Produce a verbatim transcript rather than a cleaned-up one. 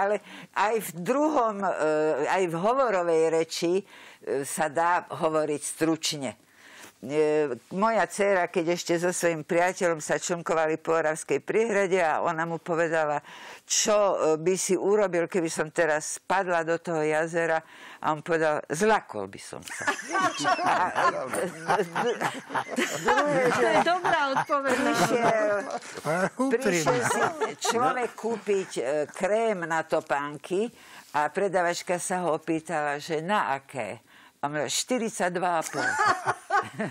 ale aj v druhom, aj v hovorovej reči sa dá hovoriť stručne. Moja dcéra, keď ešte so svojím priateľom sa člnkovali po Oravskej priehrade a ona mu povedala, čo by si urobil, keby som teraz spadla do toho jazera, a on povedal, zľakol by som sa. To je dobrá odpoveď. Prišiel si človek kúpiť krém na topánky a predavačka sa ho opýtala, že na aké? A štyridsaťdva a pol.